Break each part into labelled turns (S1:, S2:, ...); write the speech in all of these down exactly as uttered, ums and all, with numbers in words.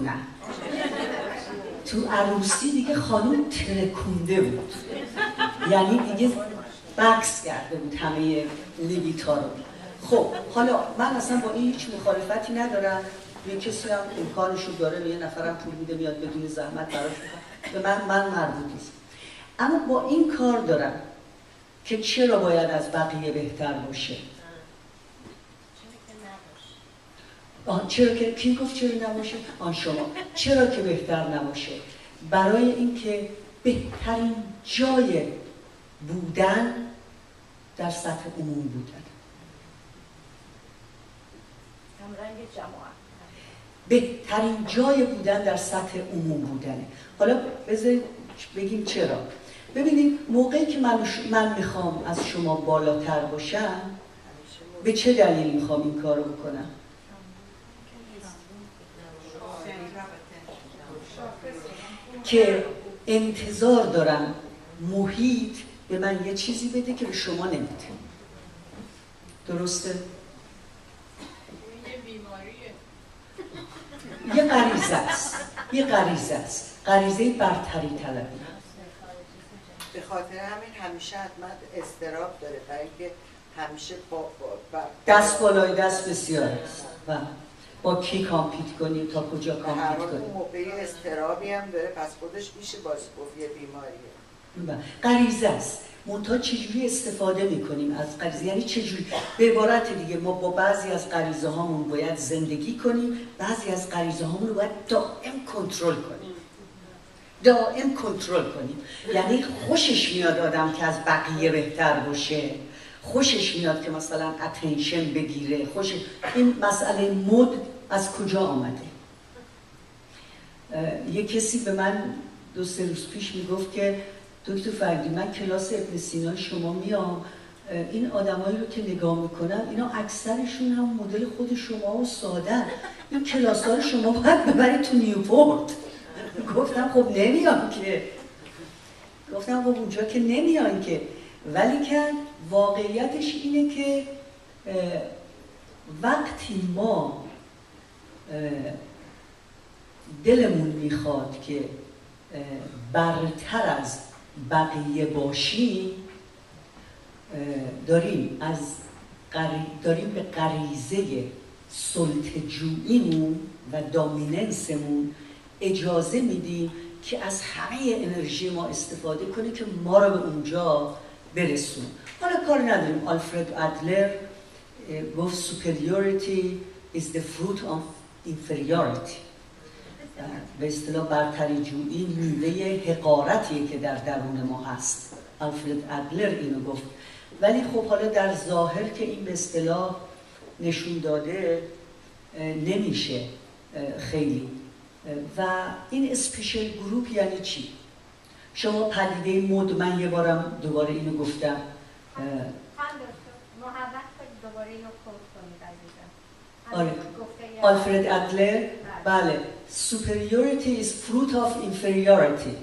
S1: بکنن. تو عروسی دیگه خانم ترکونده بود، یعنی دیگه بکس کرده بود همه لیویتا رو. خب حالا من اصلا با این هیچ مخالفتی ندارم، یه کسی هم امکانشو داره، به یه نفرم پول میده میاد بدون زحمت براش میکنه، به من من مربوط نیست. اما با این کار دارم که چرا باید از بقیه بهتر باشه. آه چرا که کی گفت چرا نباشه؟ آن شما. چرا که بهتر نباشه؟ برای اینکه بهترین جای بودن در سطح عموم بودن.
S2: همرنگ جماعت.
S1: بهترین جای بودن در سطح عموم بودنه. حالا بذارید بگیم چرا. ببینید موقعی که من, من میخوام از شما بالاتر باشم، به چه دلیل میخوام این کارو بکنم؟ که انتظار دارم محیط به من یه چیزی بده که به شما نمیده. درسته؟ یه غریزه است. یه غریزه است. غریزه برتری طلبی.
S3: به خاطر همین همیشه حتما اضطراب داره، برای اینکه همیشه با, با, با
S1: دست بالای دست بسیار است. و با کی کامپیت کنیم تا کجا کامپیت کنیم؟
S3: اون موقعی اضطرابی هم داره، پس خودش میشه باز گفت یه بیماریه.
S1: غریزه است. منتها چجوری استفاده میکنیم از غریزه؟ یعنی چجوری؟ به عبارت دیگه ما با بعضی از غریزه هامون باید زندگی کنیم، بعضی از غریزه هامون رو باید دائم کنترل کنیم. دائم کنترل کنیم. یعنی خوشش میاد آدم که از بقیه بهتر باشه، خوشش میاد که مثلا اتنشن بگیره، خوش. این مسئله مد از کجا آمده؟ یه کسی به من دو سه روز پیش میگفت که دکتر فرگی من کلاس ابن سینا شما میام، این آدمایی رو که نگاه میکنم اینا اکثرشون هم مدل خود شما و ساده، این کلاس ها رو شما باید ببرید تو نیوپورت. گفتم خب نمیان که، گفتم خب اونجا که نمیان که، ولی که واقعیتش اینه که وقتی ما دلمون میخواد که برتر از بقیه باشیم، داریم از غری... داریم به غریزه سلطه‌جوییمون و دامیننسمون اجازه میدیم که از همه انرژی ما استفاده کنه که ما رو به اونجا برسونه. حالا کار نداریم. آلفرد ادلر گفت superiority is the fruit of inferiority. به اصطلاح برتری جویی میوه حقارتیه که در درون ما هست. آلفرد ادلر اینو گفت. ولی خب حالا در ظاهر که این به اصطلاح نشون داده نمیشه خیلی. و این اسپیشل گروپ یعنی چی؟ شما پدیده مد، من یه بارم دوباره اینو گفتم.
S2: دوباره اینو کوت کنید عزیزم.
S1: آره. آلفرد ادلر، بله. Superiority is fruit of inferiority.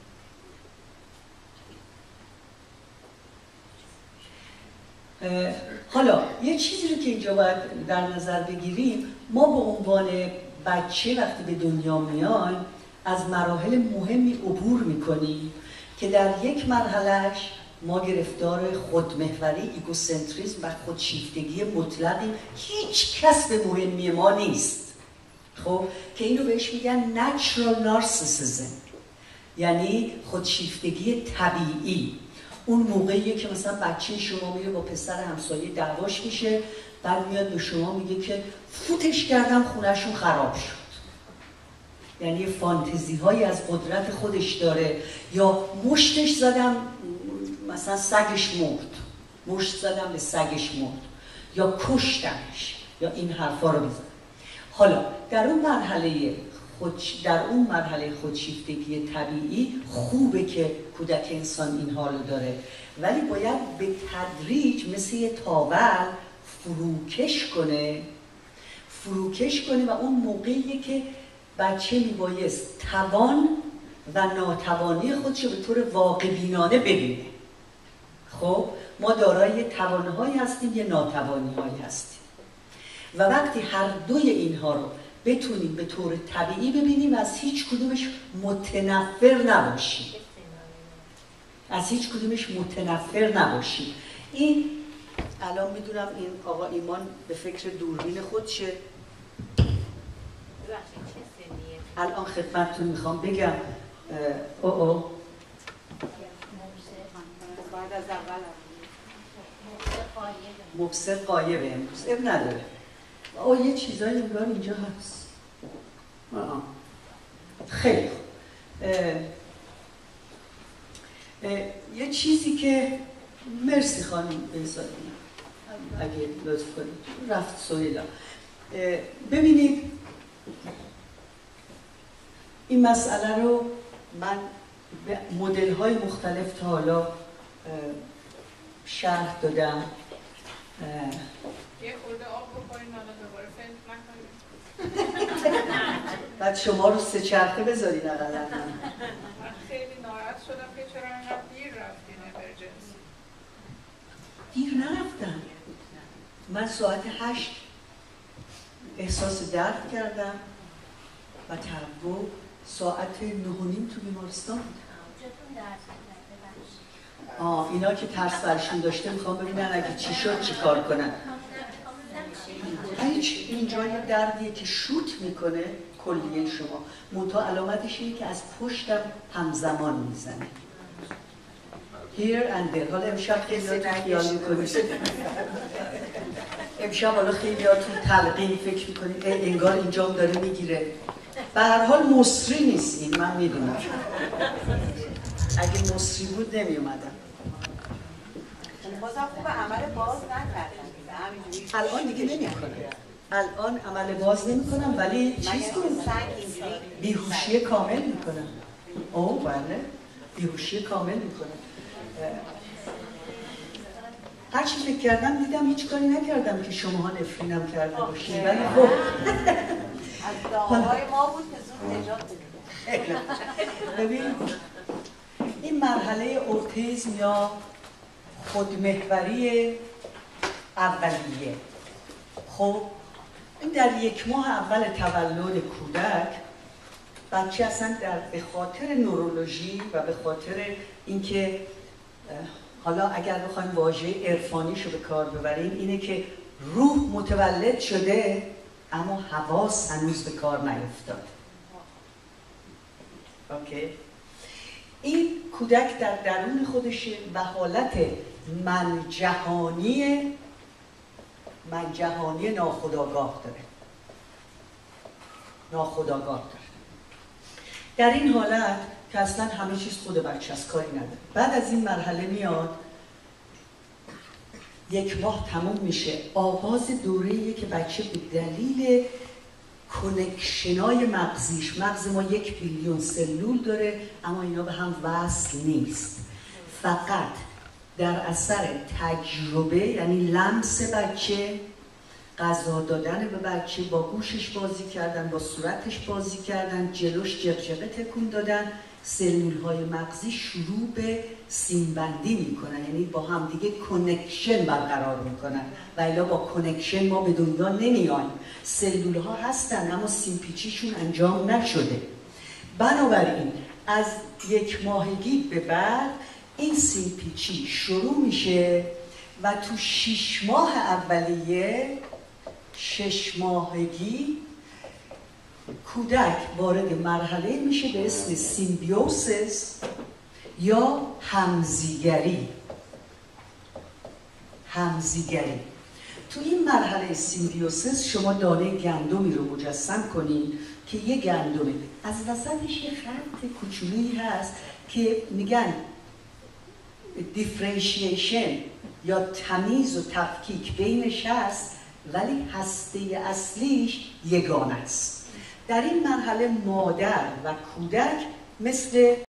S1: حالا یه چیزی رو که اینجا باید در نظر بگیریم، ما به عنوان بچه وقتی به دنیا میایم از مراحل مهمی عبور میکنیم که در یک مرحلهش ما گرفتار خودمحوری، ایگوسنتریسم و خودشیفتگی مطلقی، هیچ کس به مهمی ما نیست. خب که اینو بهش میگن natural narcissism، یعنی خودشیفتگی طبیعی. اون موقعیه که مثلا بچه شما میره با پسر همسایه دعواش میشه، بعد میاد به شما میگه که فوتش کردم خونهشون خراب شد. یعنی فانتزی هایی از قدرت خودش داره. یا مشتش زدم مثلا سگش مرد، مشت زدم به سگش مرد، یا کشتمش، یا این حرفا رو بزن. حالا در اون مرحله خود در اون مرحله خودشیفتگی طبیعی خوبه که کودک انسان این حالو داره، ولی باید به تدریج مثل یه تاول فروکش کنه فروکش کنه و اون موقعیه که بچه میبایست توان و ناتوانی خودش رو به طور واقع بینانه ببینه. خب ما دارای توانهایی هستیم، یه ناتوانی هایی هستیم، و وقتی هر دوی اینها رو بتونیم به طور طبیعی ببینیم، از هیچ کدومش متنفر نباشیم، از هیچ کدومش متنفر نباشیم. این الان میدونم این آقا ایمان به فکر دوربین خودشه. الان خدمتتون میخوام بگم او او
S3: بعد از اول
S1: مبصر قایبه امروز، اب نداره. او یه چیزایی انگار اینجا هست. آه. خیلی خوب. اه، اه، یه چیزی که مرسی خانم بهزادی اگه لطف کنید رفت سویلا. ببینید این مسئله رو من به مدل های مختلف تا حالا شرح دادم.
S4: یه خورده آب بخورین حالا دوباره فکر نکنید.
S1: بعد شما رو سه چرخه بذارین اقلا.
S4: من خیلی ناراحت شدم که چرا اینقدر دیر رفتین امرجنسی.
S1: دیر نرفتم. من ساعت هشت احساس درد کردم و تهوع ساعت نه و نیم تو بیمارستان بودم. آه اینا که ترس برشون داشته میخوام ببینن اگه چی شد چی کار کنن. هیچ اینجا یه دردیه که شوت میکنه کلیه شما، منتها علامتش اینه که از پشتم همزمان میزنه. Here and there. حالا امشب خیلی ها تو خیال میکنید، امشب حالا خیلی ها تو تلقین فکر میکنید انگار اینجا هم داره میگیره. به هر حال مصری نیست این، من میدونم. اگه مصری بود نمی اومدم.
S3: بازم خوب عمل باز نکردن.
S1: الان دیگه نمی کنم. الان عمل باز نمی کنم ولی چیز کنم. بیهوشی کامل می کنم. اوه بله. بیهوشی کامل می کنم. هر چی فکر کردم دیدم هیچ کاری نکردم که شماها نفرینم کرده باشید، ولی خب
S3: از دعاهای ما بود که زود نجات بدید.
S1: ببین این مرحله اورتیزم یا خودمحوری اولیه. خب این در یک ماه اول تولد کودک بچه اصلا در به خاطر نورولوژی و به خاطر اینکه حالا اگر بخوایم واژه عرفانیشو به کار ببریم اینه که روح متولد شده اما حواس هنوز به کار نیفتاد. اوکی. این کودک در درون خودش و حالت من جهانی من جهانی ناخودآگاه داره. ناخودآگاه داره. در این حالت که اصلا همه چیز خود بچه از کاری نداره. بعد از این مرحله میاد یک ماه تموم میشه، آغاز دوره‌ایه که بچه به دلیل کنکشنای مغزیش، مغز ما یک بیلیون سلول داره اما اینا به هم وصل نیست، فقط در اثر تجربه، یعنی لمس بچه، غذا دادن به بچه، با گوشش بازی کردن، با صورتش بازی کردن، جلوش جغجغه تکون دادن، سلول های مغزی شروع به سیمبندی میکنن، یعنی با همدیگه کنکشن برقرار میکنن و الا با کنکشن ما به دنیا نمیایم. سلول ها هستن اما سیمپیچیشون انجام نشده. بنابراین از یک ماهگی به بعد این سیمپیچی شروع میشه و تو شش ماه اولیه، شش ماهگی، کودک وارد مرحله میشه به اسم سیمبیوسیس یا همزیگری. همزیگری. تو این مرحله سیمبیوسیس شما دانه گندمی رو مجسم کنید که یه گندمه، از وسطش یه خط کوچولویی هست که میگن دیفرنشیشن یا تمیز و تفکیک بینش هست ولی هسته اصلیش یگانه است. در این مرحله مادر و کودک مثل